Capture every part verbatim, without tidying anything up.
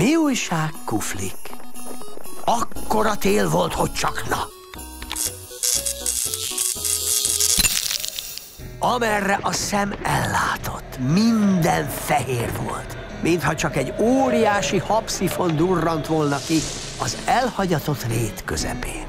Mi újság, kuflik? Akkora tél volt, hogy csak na. Amerre a szem ellátott, minden fehér volt, mintha csak egy óriási habszifon durrant volna ki az elhagyatott rét közepén.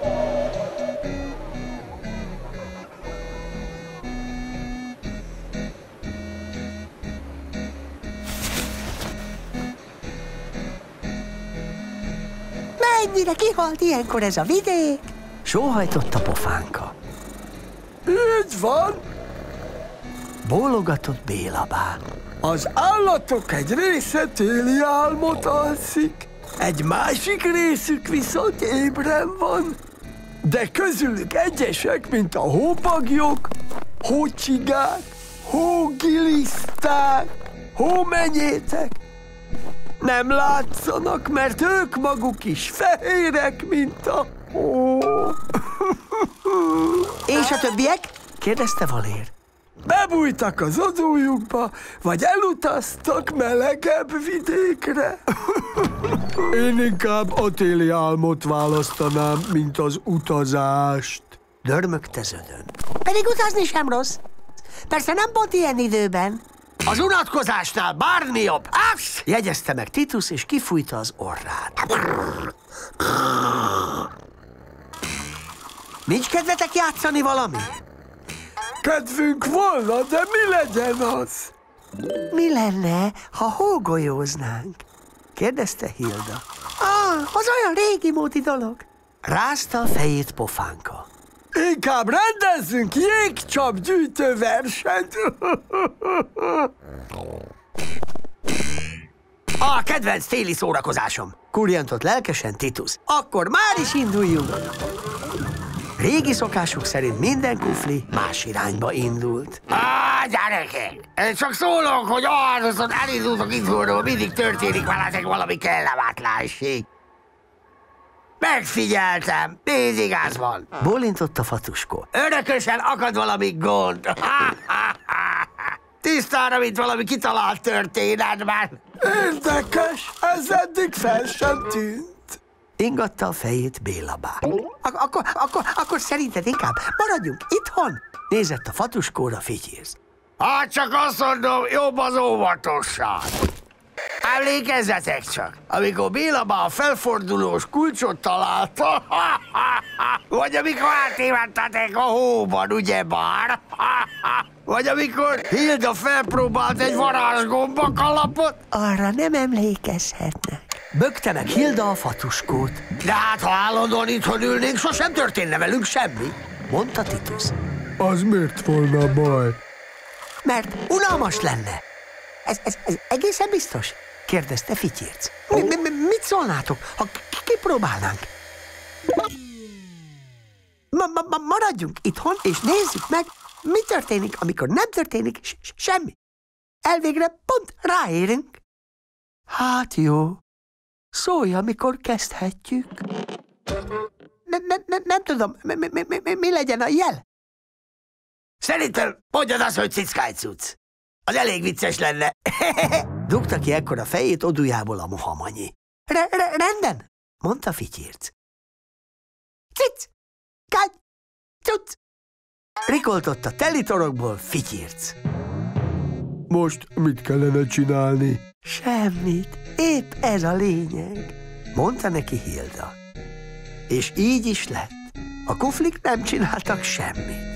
Mennyire kihalt ilyenkor ez a vidék? Sóhajtott a pofánka. Így van. Bólogatott Bélabá. Az állatok egy része téli álmot alszik, egy másik részük viszont ébren van. De közülük egyesek, mint a hópagyok, hócsigák, hógiliszták, hómenyétek, nem látszanak, mert ők maguk is fehérek, mint a hó. És a többiek? Kérdezte Valér. Bebújtak az odújukba, vagy elutaztak melegebb vidékre. Én inkább a téli álmot választanám, mint az utazást. Dörmögte Zödön. Pedig utazni sem rossz. Persze nem pont ilyen időben. Az unatkozásnál bármi jobb! Ász! Jegyezte meg Titus, és kifújta az orrát. Nincs kedvetek játszani valami? Kedvünk volna, de mi legyen az? Mi lenne, ha hógolyóznánk? Kérdezte Hilda. Ah, az olyan régi módi dolog. Rázta a fejét pofánka. Inkább rendezzünk jégcsapgyűjtő versenyt. A kedvenc téli szórakozásom! Kurjantott lelkesen Titus. Akkor már is induljunk! Régi szokásuk szerint minden kufli más irányba indult. Á, gyerekek! Én csak szólok, hogy ahányszor elindultok itthonról, mindig történik veletek valami kellemetlenség. Megfigyeltem, nézd, igaz van. Bólintott a fatuskó. Örökösen akad valami gond. Tisztára, mint valami kitalált történetben. Érdekes, ez eddig fel sem tűnt. Ingatta a fejét Bélabá. Ak akkor, akkor, akkor szerinted inkább maradjunk itthon? Nézett a fatuskóra Fityirz. Hát csak azt mondom, jobb az óvatosság. Emlékezzetek csak, amikor Bélabá a felfordulós kulcsot találta, vagy amikor átévettetek a hóban, ugyebár, vagy amikor Hilda felpróbált egy varázsgomba kalapot. Arra nem emlékezhetnek. Bökte meg Hilda a fatuskót. De hát, ha állandóan itthon ülnénk, sosem történne velünk semmi, mondta Titus. Az miért volna baj? Mert unalmas lenne. Ez, ez, ez egészen biztos? Kérdezte Fityirz. Mi, mi, mi, mit szólnátok, ha kipróbálnánk? Ma, ma, ma, maradjunk itthon, és nézzük meg, mi történik, amikor nem történik semmi. Elvégre pont ráérünk. Hát jó. Szólj, amikor kezdhetjük. Ne, ne, ne, nem tudom, mi, mi, mi, mi legyen a jel? Szerintem mondjad azt, hogy cickájcuc. Az elég vicces lenne. Dugta ki ekkor a fejét odujából a mohamanyi. Re, re, rendben, mondta Fityirz. Cic, kágy, cuc. Rikoltott a telitorokból Fityirz. Most mit kellene csinálni? Semmit, épp ez a lényeg, mondta neki Hilda. És így is lett. A kuflik nem csináltak semmit.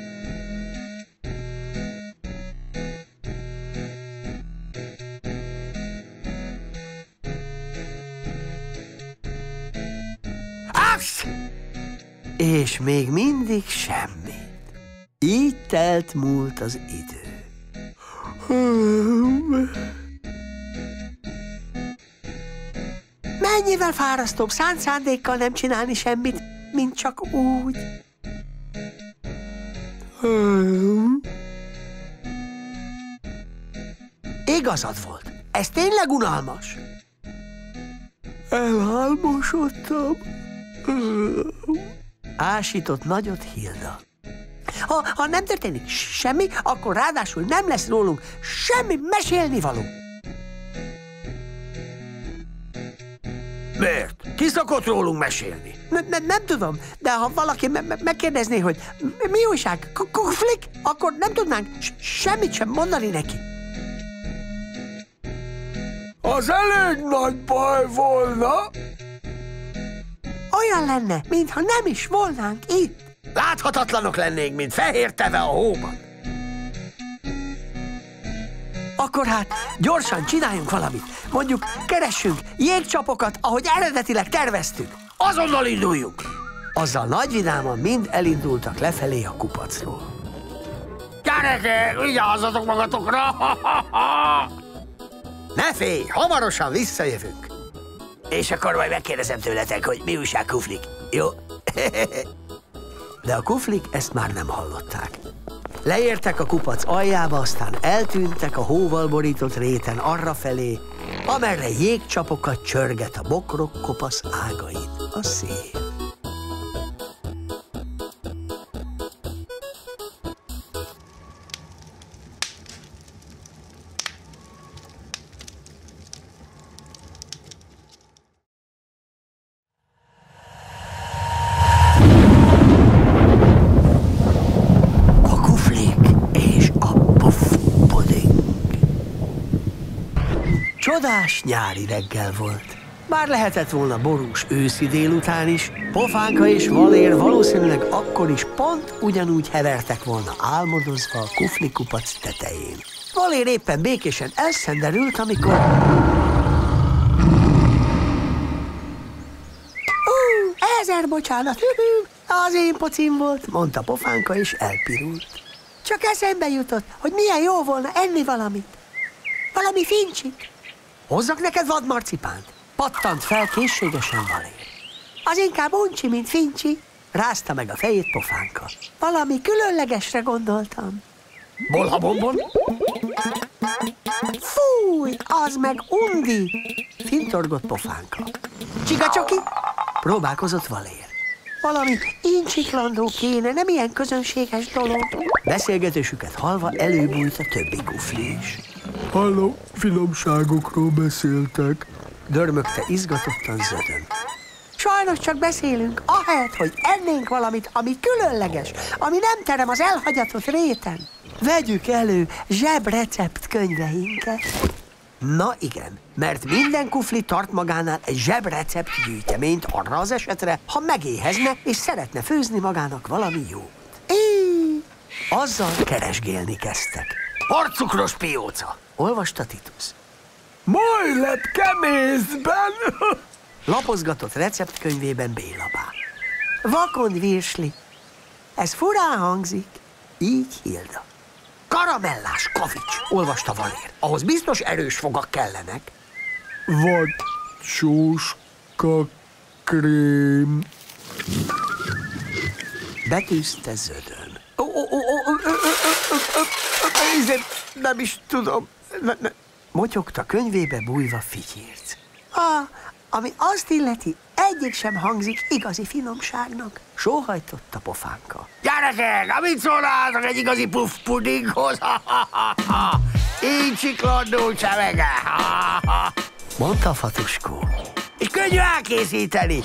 Ász! És még mindig semmit. Így telt múlt az idő. Mennyivel fárasztóbb szánt szándékkal nem csinálni semmit, mint csak úgy. Igazad volt. Ez tényleg unalmas. Elálmosodtam. Ásított nagyot Hilda. Ha, ha nem történik semmi, akkor ráadásul nem lesz rólunk semmi mesélnivaló. Miért? Ki szokott rólunk mesélni? Ne- ne- Nem tudom, de ha valaki me- me- megkérdezné, hogy mi- mi újság, K- Kuflik, akkor nem tudnánk s- semmit sem mondani neki. Az elég nagy baj volna. Olyan lenne, mintha nem is volnánk itt. Láthatatlanok lennénk, mint fehér teve a hóban. Akkor hát gyorsan csináljunk valamit. Mondjuk keressünk jégcsapokat, ahogy eredetileg terveztük. Azonnal induljunk! Azzal nagyvidáman mind elindultak lefelé a kupacról. Gyerekek, vigyázzatok magatokra! Ne félj, hamarosan visszajövünk. És akkor majd megkérdezem tőletek, hogy mi újság, Kuflik. Jó? De a kuflik ezt már nem hallották. Leértek a kupac aljába, aztán eltűntek a hóval borított réten arrafelé, amerre jégcsapokat csörget a bokrok kopasz ágain a szél. Csodás nyári reggel volt. Bár lehetett volna borús őszi délután is, Pofánka és Valér valószínűleg akkor is pont ugyanúgy hevertek volna álmodozva a kufli kupac tetején. Valér éppen békésen elszenderült, amikor... Ó, ezer bocsánat, az én pocim volt, mondta Pofánka, és elpirult. Csak eszembe jutott, hogy milyen jó volna enni valamit. Valami fincsit. Hozzak neked vadmarcipánt? Pattant fel készségesen Valér. Az inkább uncsi, mint fincsi, rázta meg a fejét Pofánka. Valami különlegesre gondoltam. Bolha bombon? Fúj, az meg undi, fintorgott Pofánka. Csigacsoki? Próbálkozott Valér. Valami incsiklandó kéne, nem ilyen közönséges dolog. Beszélgetésüket hallva előbújt a többi kufli is. Halló, finomságokról beszéltek. Dörmögte izgatottan Zödön. Sajnos csak beszélünk, ahelyett, hogy ennénk valamit, ami különleges, ami nem terem az elhagyatott réten. Vegyük elő zsebrecept könyveinket. Na igen, mert minden kufli tart magánál egy zsebrecept gyűjteményt arra az esetre, ha megéhezne és szeretne főzni magának valami jót. Í, Azzal keresgélni kezdtek. Porcukros pióca! Olvasta Titus. Majlett kemészben! Lapozgatott receptkönyvében Bélabá. vakond virsli. Ez furán hangzik. Így Hilda. Karamellás kavics, olvasta Valér. Ahhoz biztos erős fogak kellenek. Vad sóska krém. Betűzte Zödön. Ó, ó, ó, ó, ö, ö, ö, ö, ö, ö, ízét nem is tudom. Ne, ne. Motyogta könyvébe bújva Fityírc. Ah, ami azt illeti, egyik sem hangzik igazi finomságnak. Sóhajtotta Pofánka. Gyerekek, amit szólnátok egy igazi puff pudinghoz? Így csiklandó csemege! Mondta a Fatuskó. És könnyű elkészíteni!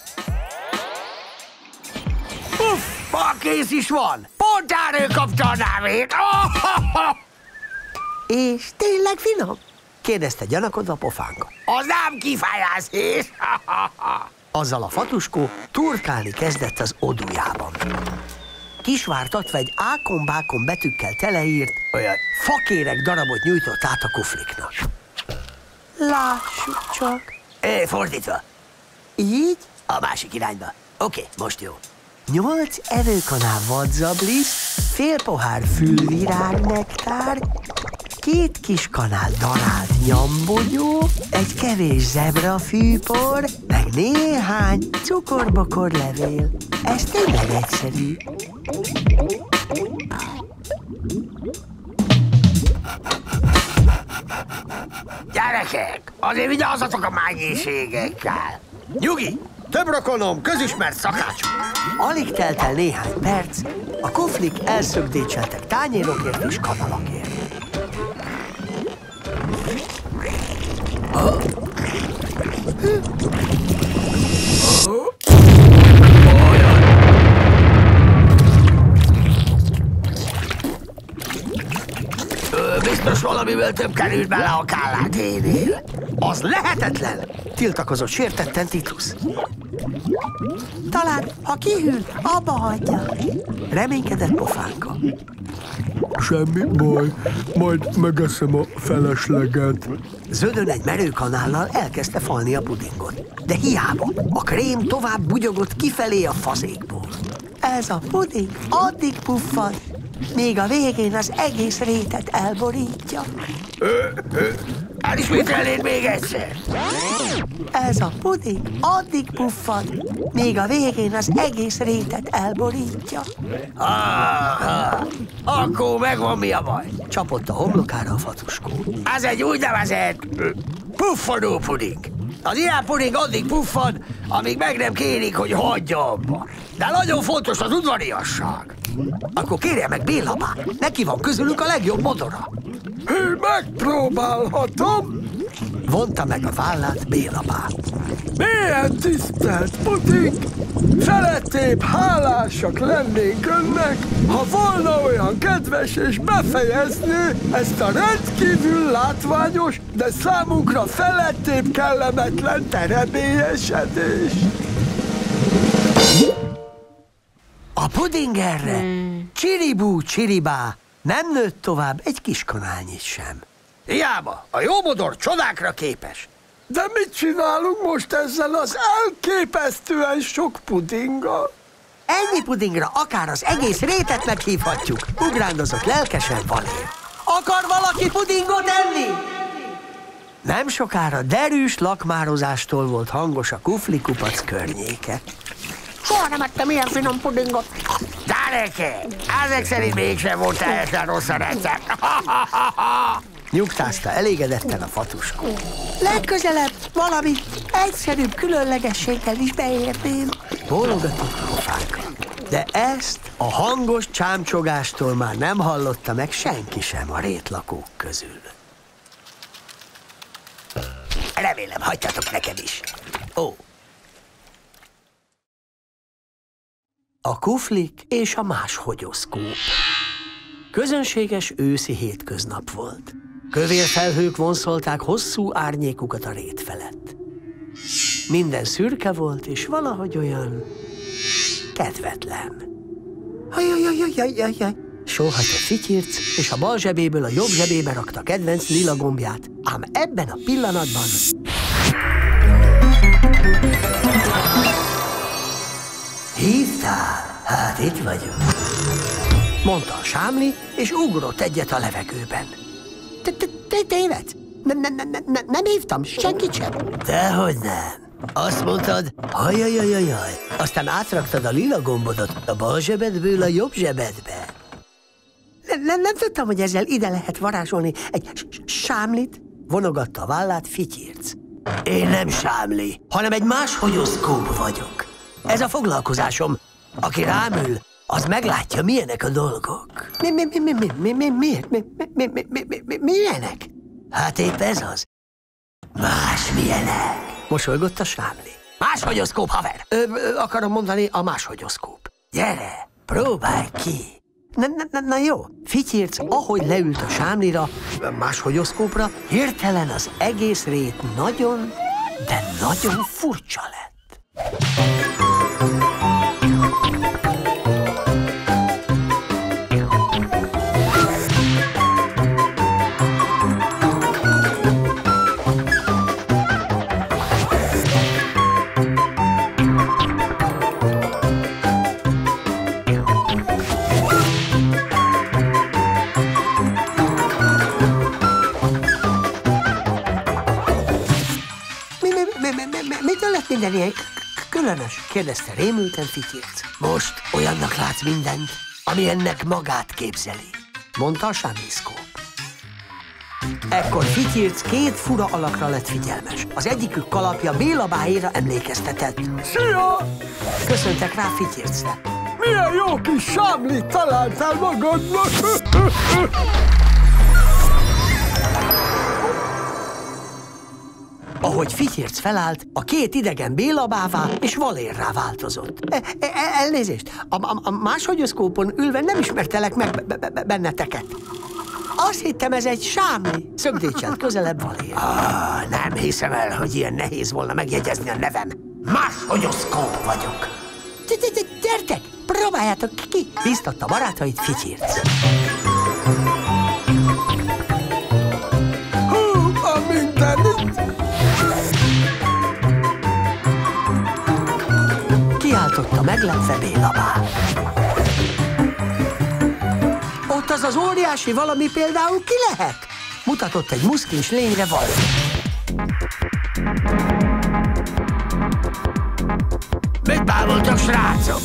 Puff, ma kész is van! Pont erről kapta a nevét! És tényleg finom? Kérdezte gyanakodva Pofánka. Az nem kifejezés! Azzal a Fatuskó turkálni kezdett az odujában. Kisvártatva egy ákon-bákon betűkkel teleírt, olyan fakéreg darabot nyújtott át a kufliknak. Lássuk csak. É, fordítva. Így? A másik irányba. Oké, okay, most jó. Nyolc evőkanál vadzablisz, fél pohár fülvirág nektár, két kis kanál darált nyambogyó, egy kevés zebrafűpor, meg néhány cukorbokor levél. Ez tényleg egyszerű. Gyerekek, azért vigyázzatok a mennyiségekkel. Nyugi! Több rokonom, közismert szakács! Alig telt el néhány perc, a kuflik elszögdécseltek tányérokért és kanalakért. Biztos valamivel több került bele a kállákénél. Az lehetetlen! Tiltakozott sértetten Titus. Talán, ha kihűl, abba hagyja. Reménykedett Pofánka. Semmi baj, majd megeszem a felesleget. Zöldön egy merőkanállal elkezdte falni a pudingot. De hiába, a krém tovább bugyogott kifelé a fazékból. Ez a puding addig puffad, még a végén az egész rétet elborítja. Elismételnéd még egyszer? Ez a puding addig puffad, még a végén az egész rétet elborítja. Aha, akkor megvan, mi a baj. Csapott a homlokára a fatuskó. Ez egy úgynevezett puffadó puding. Az ilyen puding addig puffad, amíg meg nem kérik, hogy hagyja abba. De nagyon fontos az udvariasság. Akkor kérje meg Bélabá, neki van közülünk a legjobb modora. Hé, megpróbálhatom? Vonta meg a vállát Bélabá. Milyen tisztelt puding! Szeretnébb hálásak lennénk önnek, ha volna olyan kedves és befejezné ezt a rendkívül látványos, de számunkra felettébb kellemetlen terebélyesedést. A puding erre, hmm. csiribú csiribá, nem nőtt tovább egy kiskanálnyit sem. Hiába, a jó modor csodákra képes. De mit csinálunk most ezzel az elképesztően sok pudinggal? Ennyi pudingra akár az egész rétet meghívhatjuk, ugrándozott lelkesen Valér. Akar valaki pudingot enni? Nem sokára derűs lakmározástól volt hangos a kufli-kupac környéke. Soha nem ettem ilyen finom pudingot. Dáreke, ezek szerint mégsem volt teljesen rossz a recept. Nyugtázta elégedetten a fatuskó. Legközelebb valami egyszerűbb különlegességgel is beérném. Bólogatott Pofánka. De ezt a hangos csámcsogástól már nem hallotta meg senki sem a rétlakók közül. Remélem, hagytatok nekem is. Ó. A kuflik és a máshogyoszkóp. Közönséges őszi hétköznap volt. Kövér felhők vonszolták hosszú árnyékukat a rét felett. Minden szürke volt, és valahogy olyan kedvetlen. Ajajajajajajaj, sóhajtott Fityirc, és a bal zsebéből a jobb zsebébe rakta kedvenc lila gombját, ám ebben a pillanatban... Hívtál? Hát itt vagyok, mondta a sámli, és ugrott egyet a levegőben. Tévedsz? Nem hívtam senkit sem. Dehogy nem. Azt mondtad, hajajajajaj, aztán átraktad a lila gombodat a bal zsebedből a jobb zsebedbe. Nem, nem tudtam, hogy ezzel ide lehet varázsolni egy sámlit. Vonogatta a vállát Fityirc. Én nem sámli, hanem egy máshogyoszkóp vagyok. Ez a foglalkozásom. Aki rám ül, az meglátja, milyenek a dolgok. Mi, mi, mi, mi, mi, mi, miért? Mi, mi, mi, mi, mi, mi, milyenek? Hát épp ez az. Más milyenek. Mosolygott a sámli. Máshogyoszkóp, haver! Ö, ö, akarom mondani, a máshogyoszkóp. Gyere, próbálj ki. Na, na, na, na jó. Fityirc, ahogy leült a sámlira, a máshogyoszkópra, hirtelen az egész rét nagyon, de nagyon furcsa lett. Mitől lett minden ilyen különös? Kérdezte rémülten Fityirc. Most olyannak látsz mindent, ami ennek magát képzeli, mondta a sámliszkóp. Ekkor Fityirc két fura alakra lett figyelmes. Az egyikük kalapja Bélabáéra emlékeztetett. Szia! Köszöntek rá Fityircre. Milyen jó kis sámlit találtál magadnak! A Ahogy Fityirc felállt, a két idegen Bélabává és Valérrá változott. E, e, elnézést, a, a, a másodioszkópon ülve nem ismertelek meg be, be, benneteket. Azt hittem, ez egy sámli. Szögdécselt közelebb Valér. Ah, nem hiszem el, hogy ilyen nehéz volna megjegyezni a nevem. Másodioszkóp vagyok. Gyertek, próbáljátok ki, bíztatta barátait Fityirc. Hú, a mindenit! Kiáltotta meglepve Bélabá. Ott az az óriási valami például ki lehet? Mutatott egy muszklis lényre Valér. Mit bámultok, srácok?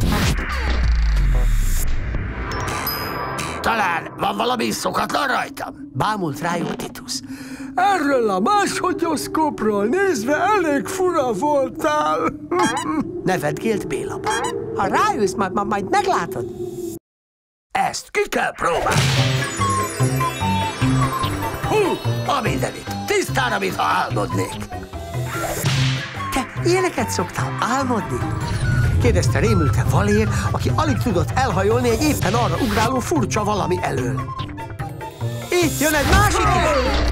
Talán van valami szokatlan rajtam? Bámult rájuk Titus. Erről a másodioszkópról nézve elég fura voltál. Nevetgélt Bélabá. Ha ráülsz, majd, majd, majd meglátod. Ezt ki kell próbálni. Hú, a mindenit. Tisztára, mintha álmodnék. Te ilyeneket szoktál álmodni? Kérdezte rémülten Valér, aki alig tudott elhajolni egy éppen arra ugráló furcsa valami elől. Itt jön egy másik is!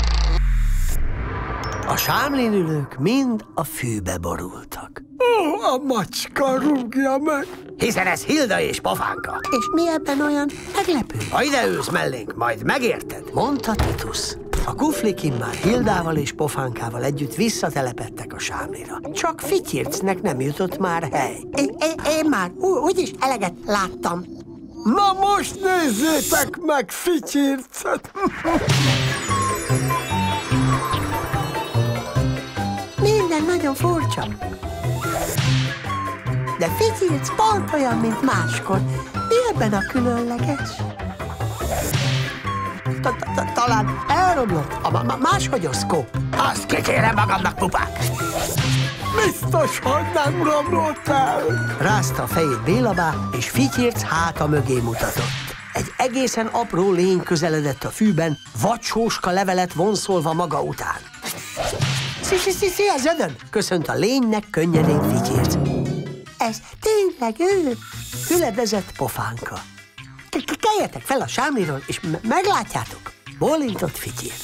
A sámlin ülők mind a fűbe borultak. Ó, a macska rúgja meg. Hiszen ez Hilda és Pofánka. És mi ebben olyan meglepő? Ha ide ülsz mellénk, majd megérted. Mondta Titus. A kuflik immár Hildával és Pofánkával együtt visszatelepedtek a sámlira. Csak Fityircnek nem jutott már hely. Én, én, én már úgyis eleget láttam. Na most nézzétek meg Fityircet! Minden nagyon furcsa. De Fityirc pont olyan, mint máskor. Mi ebben a különleges? Talán elromlott a másodioszkóp. Azt kikérem magamnak, pupák. Biztos, hogy nem romlott el. Rázta a fejét Bélabá, és Fityirc háta mögé mutatott. Egy egészen apró lény közeledett a fűben, vadsóska levelet vonszolva maga után. Szia, Zödön! Köszönt a lénynek könnyedén Fityirc. Ez tényleg ő? Üledezett Pofánka. Keljetek fel a sámliról, és meglátjátok, bólintott Fityirc.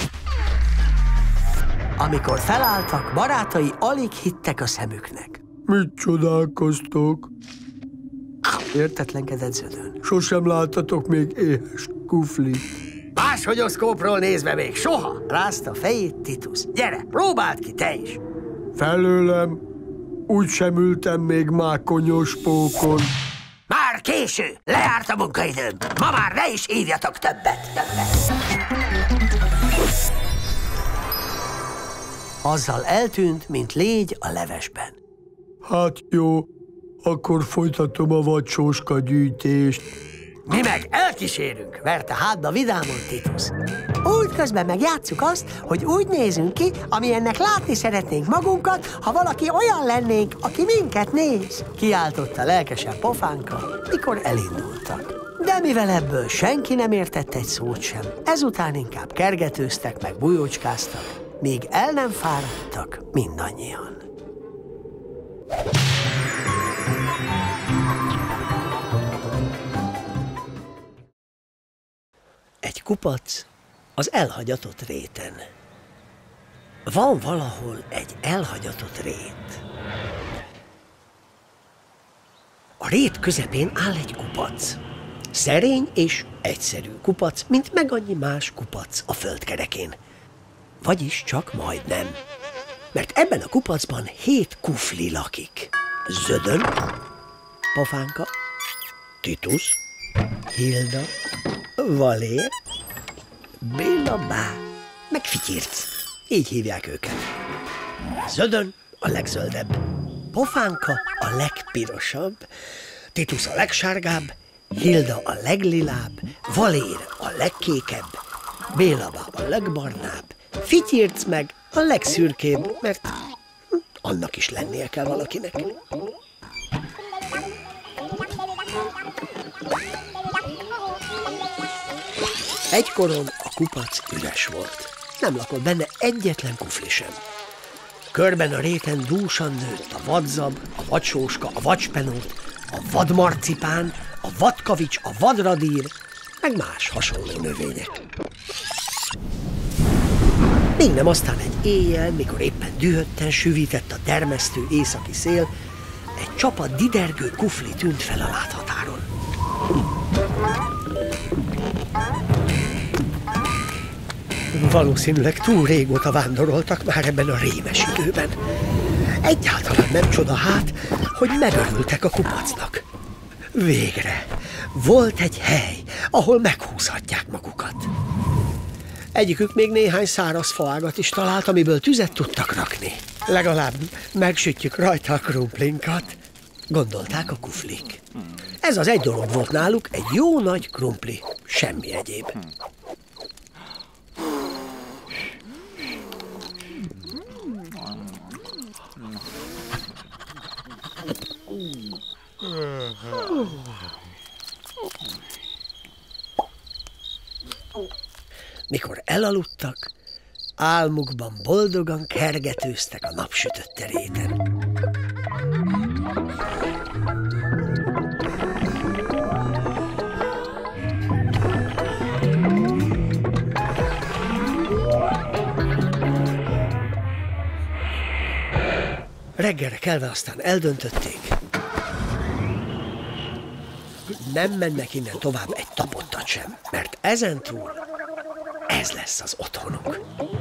Amikor felálltak, barátai alig hittek a szemüknek. Mit csodálkoztok? Értetlenkedett Zödön. Sosem láttatok még éhes kuflit. Másodioszkópról nézve még soha. Rázta fejét Titus. Gyere, próbáld ki te is. Felőlem, úgy sem ültem még mákonyos pókon. Már késő, lejárt a munkaidőm. Ma már ne is hívjatok többet, többet. Azzal eltűnt, mint légy a levesben. Hát jó, akkor folytatom a vadsóska gyűjtést. Mi meg elkísérünk, Verte hátba vidámon Titus. Útközben meg játsszuk azt, hogy úgy nézünk ki, amilyennek látni szeretnénk magunkat, ha valaki olyan lennénk, aki minket néz. Kiáltotta lelkesen Pofánka, mikor elindultak. De mivel ebből senki nem értett egy szót sem, ezután inkább kergetőztek meg bujócskáztak, míg el nem fáradtak mindannyian. Egy kupac az elhagyatott réten. Van valahol egy elhagyatott rét. A rét közepén áll egy kupac. Szerény és egyszerű kupac, mint meg annyi más kupac a földkerekén. Vagyis csak majdnem. Mert ebben a kupacban hét kufli lakik. Zödön, Pofánka, Titus, Hilda, Valér, Bélabá, meg Fityirc. Így hívják őket. Zödön a legzöldebb, Pofánka a legpirosabb, Titus a legsárgább, Hilda a leglilább, Valér a legkékebb, Bélabá a legbarnább, Fityirc meg a legszürkébb, mert annak is lennie kell valakinek. Egykoron a kupac üres volt. Nem lakott benne egyetlen kufli sem. Körben a réten dúsan nőtt a vadzab, a vadsóska, a vadspenót, a vadmarcipán, a vadkavics, a vadradír, meg más hasonló növények. Még nem aztán egy éjjel, mikor éppen dühötten süvített a dermesztő északi szél, egy csapat didergő kufli tűnt fel a láthatáron. Valószínűleg túl régóta vándoroltak már ebben a rémes időben. Egyáltalán nem csoda hát, hogy megörültek a kupacnak. Végre volt egy hely, ahol meghúzhatják magukat. Egyikük még néhány száraz faágat is talált, amiből tüzet tudtak rakni. Legalább megsütjük rajta a krumplinkat, gondolták a kuflik. Ez az egy dolog volt náluk, egy jó nagy krumpli, semmi egyéb. Mikor elaludtak, álmukban boldogan kergetőztek a napsütött teréten. Reggelre kelve aztán eldöntötték, nem mennek innen tovább egy tapottat sem, mert ezentúl ez lesz az otthonuk.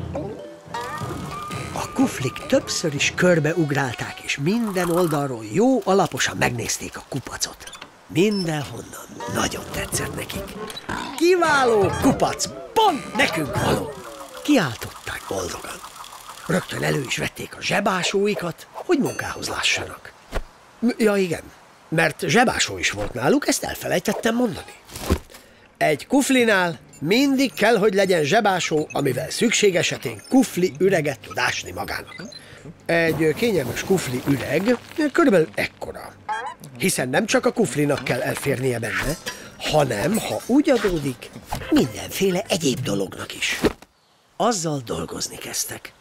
A kuflik többször is körbeugrálták, és minden oldalról jó alaposan megnézték a kupacot. Mindenhonnan nagyon tetszett nekik. Kiváló kupac, pont nekünk való! Kiáltották boldogan. Rögtön elő is vették a zsebásóikat, hogy munkához lássanak. Ja igen, mert zsebásó is volt náluk, ezt elfelejtettem mondani. Egy kuflinál mindig kell, hogy legyen zsebásó, amivel szükség esetén kufli üreget tud ásni magának. Egy kényelmes kufli üreg körülbelül ekkora. Hiszen nem csak a kuflinak kell elférnie benne, hanem, ha úgy adódik, mindenféle egyéb dolognak is. Azzal dolgozni kezdtek.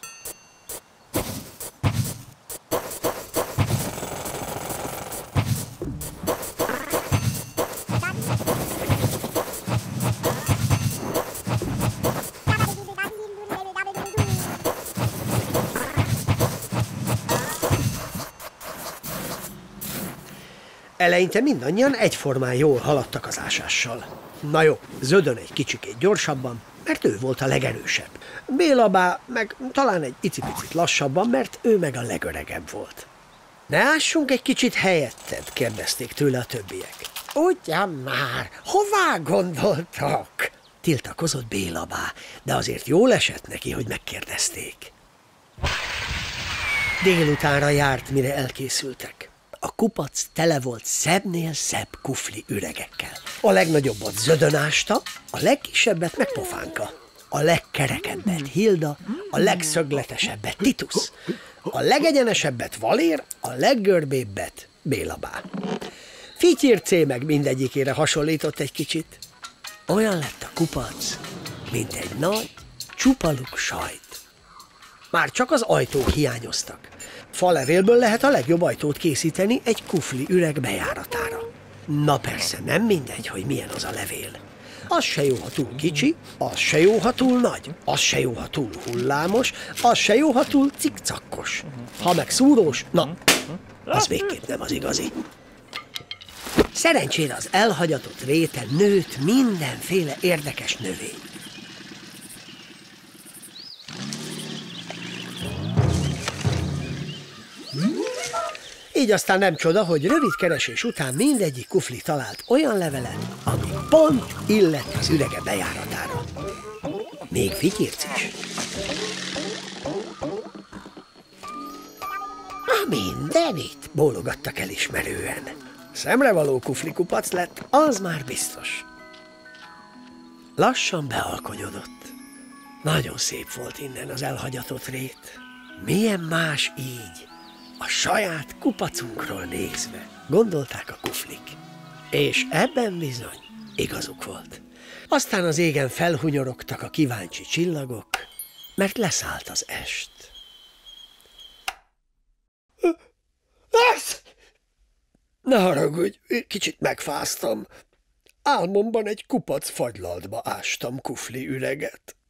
Eleinte mindannyian egyformán jól haladtak az ásással. Na jó, Zödön egy kicsikét gyorsabban, mert ő volt a legerősebb. Bélabá meg talán egy icipicit lassabban, mert ő meg a legöregebb volt. Ne ássunk egy kicsit helyetted? Kérdezték tőle a többiek. Ugyan már, hová gondoltak? Tiltakozott Bélabá, de azért jól esett neki, hogy megkérdezték. Délutánra járt, mire elkészültek. A kupac tele volt szebbnél szebb kufli üregekkel. A legnagyobbat Zödön ásta, a legkisebbet meg Pofánka. A legkerekebbet Hilda, a legszögletesebbet Titus, a legegyenesebbet Valér, a leggörbébbet Bélabá. Fityircé meg mindegyikére hasonlított egy kicsit. Olyan lett a kupac, mint egy nagy, csupaluk sajt. Már csak az ajtók hiányoztak. Falevélből lehet a legjobb ajtót készíteni egy kufli üreg bejáratára. Na persze, nem mindegy, hogy milyen az a levél. Az se jó, ha túl kicsi, az se jó, ha túl nagy, az se jó, ha túl hullámos, az se jó, ha túl cikcakkos. Ha meg szúrós, na, az végképp nem az igazi. Szerencsére az elhagyatott réten nőtt mindenféle érdekes növény. Így aztán nem csoda, hogy rövid keresés után mindegyik kufli talált olyan levelet, ami pont illett az ürege bejáratára. Még Fityirc is. A mindenit, bólogattak elismerően. Szemrevaló kufli kupac lett, az már biztos. Lassan bealkonyodott. Nagyon szép volt innen az elhagyatott rét. Milyen más így, a saját kupacunkról nézve, gondolták a kuflik. És ebben bizony igazuk volt. Aztán az égen felhunyorogtak a kíváncsi csillagok, mert leszállt az est. Ne haragudj, kicsit megfáztam. Álmomban egy kupac fagylaltba ástam kufli üreget.